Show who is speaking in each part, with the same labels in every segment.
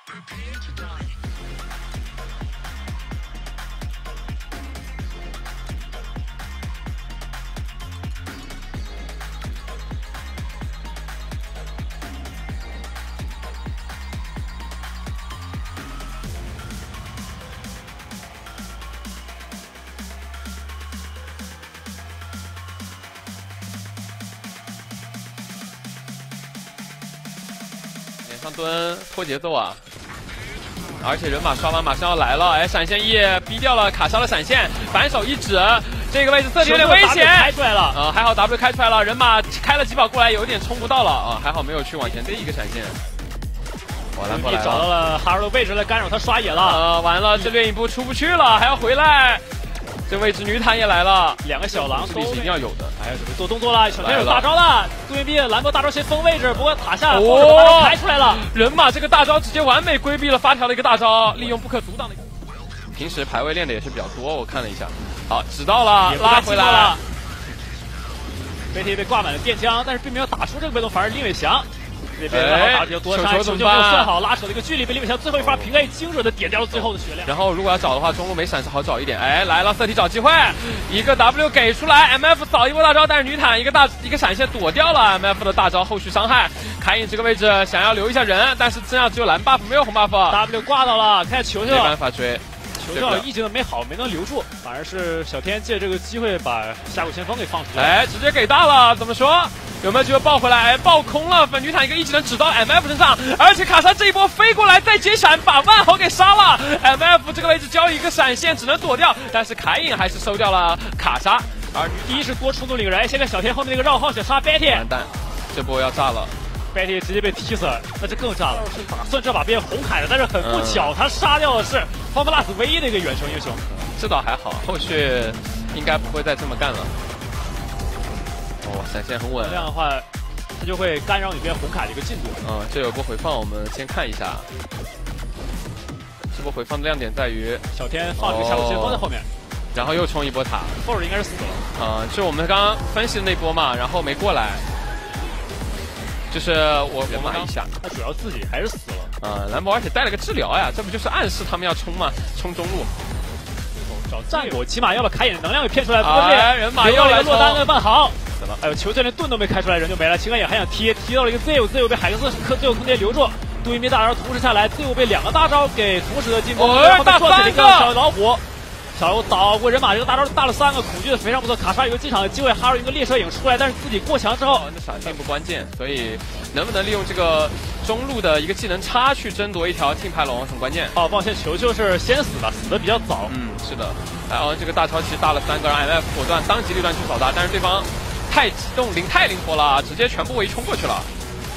Speaker 1: 上蹲拖节奏啊！而且人马刷完马上要来了，哎，闪现E逼掉了卡莎的闪现，反手一指，这个位置色体有点危险，
Speaker 2: 开出来了，
Speaker 1: 还好 W 开出来了，人马开了几把过来，有点冲不到了啊，还好没有去往前这一个闪现。哇，兰博来了，
Speaker 2: 找到了哈尔的位置来干扰他刷野了，
Speaker 1: 完了，这掠影步出不去了，还要回来。这位置女坦也来了，
Speaker 2: 两个小狼
Speaker 1: 是一定要有的。
Speaker 2: 哎，准备做动作了，小天有大招了，杜云碧兰博大招先封位置，不过塔下开出来了，
Speaker 1: 人马这个大招直接完美规避了发条的一个大招，利用不可阻挡的。平时排位练的也是比较多，我看了一下。好，指到了，拉回来了。
Speaker 2: BT 被挂满了电浆，但是并没有打出这个被动，反而林伟翔。这边然后打就多伤害，球就没有算好，拉扯的一个距离，被林伟翔最后一发平 A 精准的点掉了最后的血量。
Speaker 1: 然后如果要找的话，中路没闪是好找一点。哎，来了，色体找机会，一个 W 给出来 ，MF 扫一波大招，但是女坦一个闪现躲掉了 MF 的大招后续伤害。凯隐这个位置想要留一下人，但是身上只有蓝 buff 没有红 buff。W
Speaker 2: 挂到了，看球球
Speaker 1: 没办法追。
Speaker 2: 球球一技能没好，没能留住，反而是小天借这个机会把峡谷先锋给放出来。
Speaker 1: 哎，直接给大了，怎么说？有没有机会爆回来？哎，爆空了，粉女坦一个一技能指到 MF 身上，而且卡莎这一波飞过来再接闪，把万豪给杀了。MF 这个位置交一个闪现，只能躲掉，但是凯隐还是收掉了卡莎。而
Speaker 2: 第一是多出度领人，现在小天后面那个绕号想杀 Betty，
Speaker 1: 完蛋，这波要炸了。
Speaker 2: Betty 直接被踢死，那就更炸了。是打算这把变红海的，但是很不巧，他杀掉的是FunPlus唯一的一个远程英雄。
Speaker 1: 这倒还好，后续应该不会再这么干了。哦，闪现很稳。
Speaker 2: 这样的话，他就会干扰你变红凯的一个进度。
Speaker 1: 这有波回放，我们先看一下。这波回放的亮点在于
Speaker 2: 小天放这个峡谷先锋在后面，
Speaker 1: 然后又冲一波塔。
Speaker 2: Forge 应该是死了。
Speaker 1: 是我们刚刚分析的那波嘛，然后没过来。就是我码一下，
Speaker 2: 他主要自己还是死了。
Speaker 1: 兰博而且带了个治疗呀，这不就是暗示他们要冲吗？冲中路。
Speaker 2: 找战果，起码要把凯隐的能量给骗出来。
Speaker 1: 人马又来
Speaker 2: 落单跟万豪。哎呦，球队连盾都没开出来，人就没了。情感也还想踢到了一个 Z 被海克斯最后空间留住。杜云碧大招同时下来，Z 被两个大招给同时的进攻。
Speaker 1: 大三个
Speaker 2: 小老虎。小老虎倒过人马，这个大招大了3个，恐惧的非常不错。卡莎有个进场的机会，哈尔一个猎蛇影出来，但是自己过墙之后，
Speaker 1: 那闪并不关键，所以能不能利用这个中路的一个技能差去争夺一条听牌龙很关键。
Speaker 2: 抱歉，球球是先死的，死的比较早。
Speaker 1: 是的。然后这个大超其实大了3个，让 MF 果断当机立断去扫大，但是对方太激动，太灵活了，直接全部围冲过去了。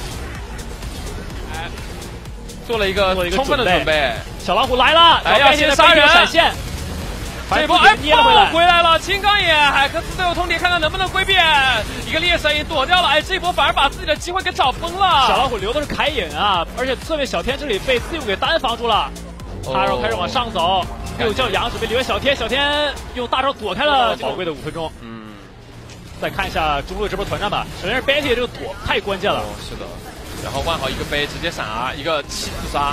Speaker 1: 做了一个充分的准备。
Speaker 2: 小老虎来了，
Speaker 1: 要先杀人，
Speaker 2: 闪现。
Speaker 1: 这波爆回来了，青钢眼海克斯队友通牒，看看能不能规避一个猎蛇影躲掉了。哎，这一波反而把自己的机会给找崩了。
Speaker 2: 小老虎留的是凯隐啊，而且侧面小天这里被自由给单防住了。哈肉开始往上走，又叫杨准备留给小天，小天用大招躲开了宝贵的5分钟。再看一下中路这波团战吧，首先是 Betty 这个躲太关键了。
Speaker 1: 是的，然后万豪一个飞直接闪啊，一个7自杀。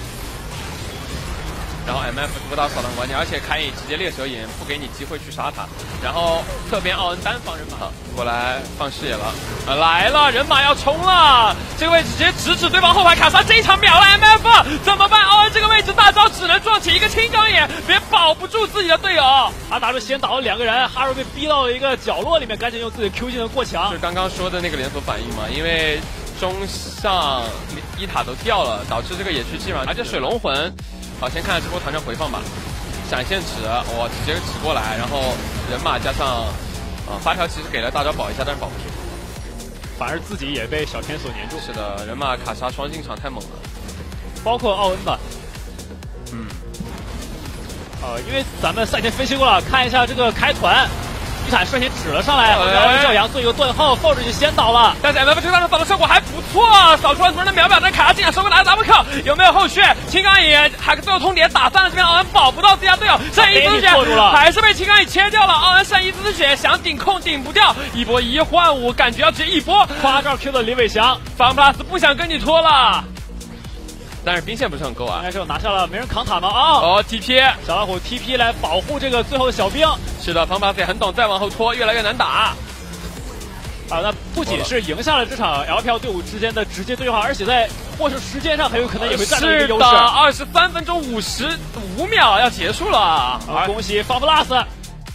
Speaker 1: 然后 MF 不到扫荡关键，而且凯隐直接猎蛇影，不给你机会去杀他。然后侧边奥恩单防人马过来放视野了，来了，人马要冲了，这个位置直接直指对方后排，卡莎这一场秒了 MF， 怎么办？奥恩这个位置大招只能撞起一个青钢眼，别保不住自己的队友。
Speaker 2: RW 先倒了2个人，哈瑞被逼到了一个角落里面，赶紧用自己的 Q 技能过墙。
Speaker 1: 就是刚刚说的那个连锁反应嘛，因为中上一塔都掉了，导致这个野区基本上，而且水龙魂。好，先看看这波团战回放吧。闪现指，哇，直接指过来，然后人马加上发条其实给了大招保一下，但是保不住，
Speaker 2: 反而自己也被小天所黏住。
Speaker 1: 是的，人马卡莎双进场太猛了，
Speaker 2: 包括奥恩吧。因为咱们赛前分析过了，看一下这个开团。女坦率先指了上来，然后教杨做一个断后，Forge就先倒了。
Speaker 1: 但是 MF 这个大招扫的效果还不错，扫出来同人的秒表，但卡莎竟然收回来 double kill， 有没有后续？青钢蚁海克最后通牒打散了这边奥恩，保不到自家队友，剩一丝血，还是被青钢蚁切掉了。奥恩剩一丝血，想顶控顶不掉，一波1换5，感觉要直接一波
Speaker 2: 夸张 Q 的李伟翔
Speaker 1: ，FunPlus 不想跟你拖了。 但是兵线不是很够啊。
Speaker 2: 应该是拿下了，没人扛塔吗？啊！
Speaker 1: 哦 ，TP，
Speaker 2: 小老虎 TP 来保护这个最后的小兵。
Speaker 1: 是的，Pampas也很懂，再往后拖越来越难打。
Speaker 2: 那不仅是赢下了这场 LPL 队伍之间的直接对话，而且在获胜时间上很有可能也会占到一个优势。
Speaker 1: 是的，23分钟55秒要结束了，
Speaker 2: 恭喜 FunPlus。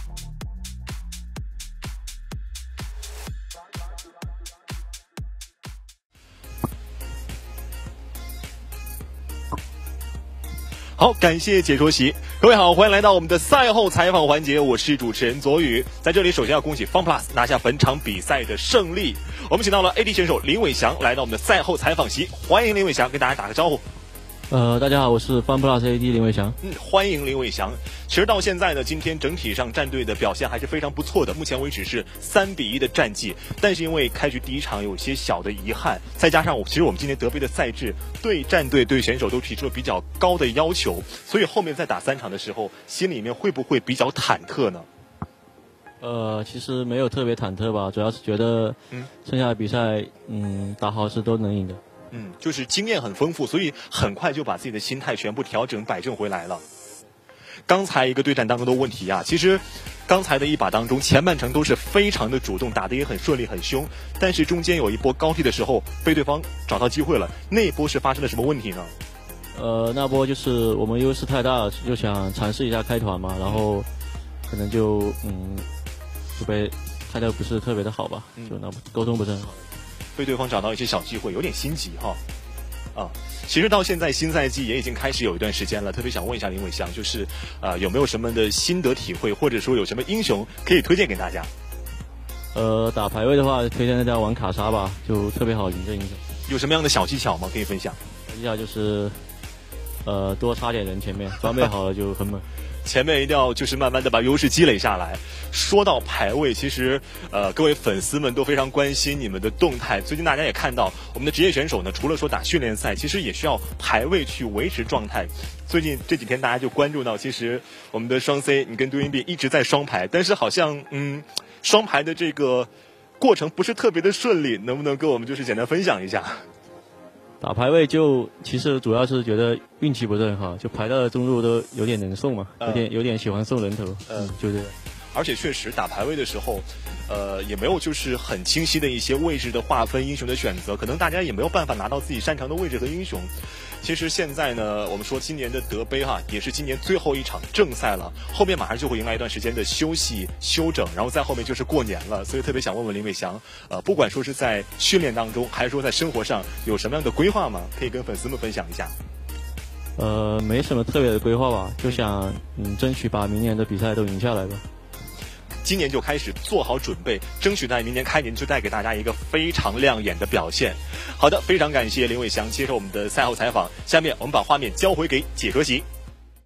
Speaker 3: 好，感谢解说席。各位好，欢迎来到我们的赛后采访环节，我是主持人左宇。在这里，首先要恭喜 FunPlus 拿下本场比赛的胜利。我们请到了 AD 选手林伟翔来到我们的赛后采访席，欢迎林伟翔，跟大家打个招呼。
Speaker 4: 大家好，我是 FunPlus AD 林伟翔。
Speaker 3: 欢迎林伟翔。其实到现在呢，今天整体上战队的表现还是非常不错的，目前为止是3-1的战绩。但是因为开局第一场有些小的遗憾，再加上其实我们今年德杯的赛制对战队对选手都提出了比较高的要求，所以后面在打3场的时候，心里面会不会比较忐忑呢？
Speaker 4: 其实没有特别忐忑吧，主要是觉得剩下的比赛打好是都能赢的。
Speaker 3: 就是经验很丰富，所以很快就把自己的心态全部调整摆正回来了。刚才一个对战当中的问题啊，其实刚才的一把当中，前半程都是非常的主动，打得也很顺利很凶，但是中间有一波高地的时候被对方找到机会了，那一波是发生了什么问题呢？
Speaker 4: 那波就是我们优势太大了，就想尝试一下开团嘛，然后可能就被开得不是特别的好吧，就那沟通不是很好。
Speaker 3: 被对方找到一些小机会，有点心急哈。其实到现在新赛季也已经开始有一段时间了，特别想问一下林伟翔，就是有没有什么的心得体会，或者说有什么英雄可以推荐给大家？
Speaker 4: 打排位的话，推荐大家玩卡莎吧，就特别好赢这英雄。
Speaker 3: 有什么样的小技巧吗？可以分享？
Speaker 4: 小技巧就是多插点人前面，装备好了就很猛。
Speaker 3: 前面一定要就是慢慢的把优势积累下来。说到排位，其实各位粉丝们都非常关心你们的动态。最近大家也看到，我们的职业选手呢，除了说打训练赛，其实也需要排位去维持状态。最近这几天大家就关注到，其实我们的双 C 你跟DWINB一直在双排，但是好像双排的这个过程不是特别的顺利，能不能跟我们就是简单分享一下？
Speaker 4: 打排位就其实主要是觉得运气不是很好，就排到中路都有点能送嘛，有点喜欢送人头，就这样。
Speaker 3: 而且确实打排位的时候，也没有就是很清晰的一些位置的划分、英雄的选择，可能大家也没有办法拿到自己擅长的位置和英雄。其实现在呢，我们说今年的德杯也是今年最后一场正赛了，后面马上就会迎来一段时间的休息休整，然后再后面就是过年了，所以特别想问问林伟翔，不管说是在训练当中，还是说在生活上，有什么样的规划吗？可以跟粉丝们分享一下。
Speaker 4: 没什么特别的规划吧，就想争取把明年的比赛都赢下来吧。
Speaker 3: 今年就开始做好准备，争取在明年开年就带给大家一个非常亮眼的表现。好的，非常感谢林伟翔接受我们的赛后采访。下面我们把画面交回给解说席。